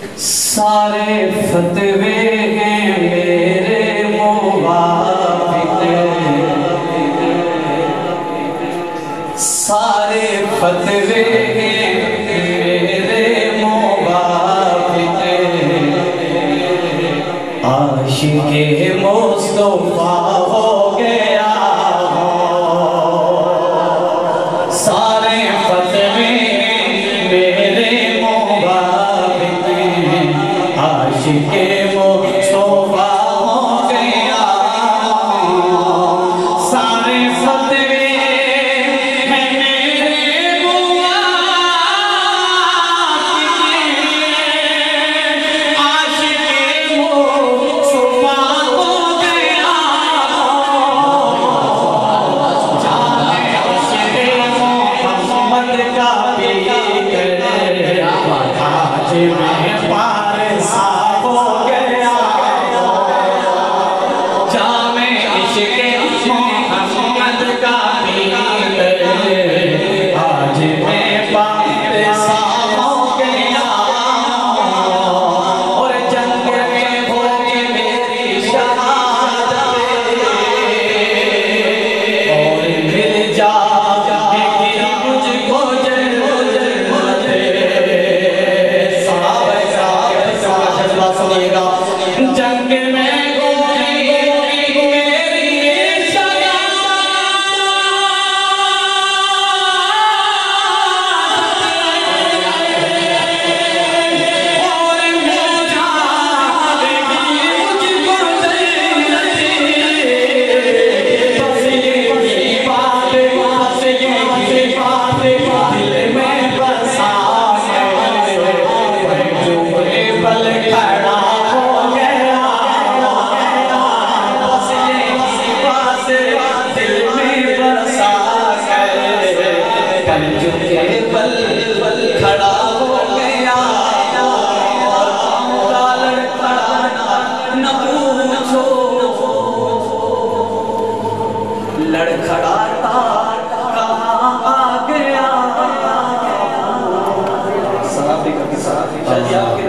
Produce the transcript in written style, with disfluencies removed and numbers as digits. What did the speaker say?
सारे फतवे हैं मेरे मुवाफिक, सारे फतवे हैं मेरे मुवाफिक, आशिक़े मुस्तफ़ा हो गया हो। सारे फतवे मेरे मुवाफिक, आशिक़े मुस्तफ़ा हो गया। सारे फतवे हैं मेरे मुवाफिक, आशिक़े मुस्तफ़ा हो गया। जाने आशिक़े मोहम्मद का पीकर आज मैं पारसा हो गया। जामे इश्क़े मोहम्मद का पीकर आज मैं पारसा हो गया। और जंग में होगी मेरी शहादत, और मिल जाएगी मुझको जन्नत। सुनिएगा, जंग में होगी मेरी शहादत, और मिल जाएगी मुझको जन्नत। बस यही बात, बस यही बात दिल में बसा है, जुम्मे पल खड़ा हो गया। बस यही बात दिल में बसा है, जुम्मे पल खड़ा हो गया। लड़खड़ाना न पूछो, लड़खड़ाता कहाँ आ गया। सलाम भी करके सलाम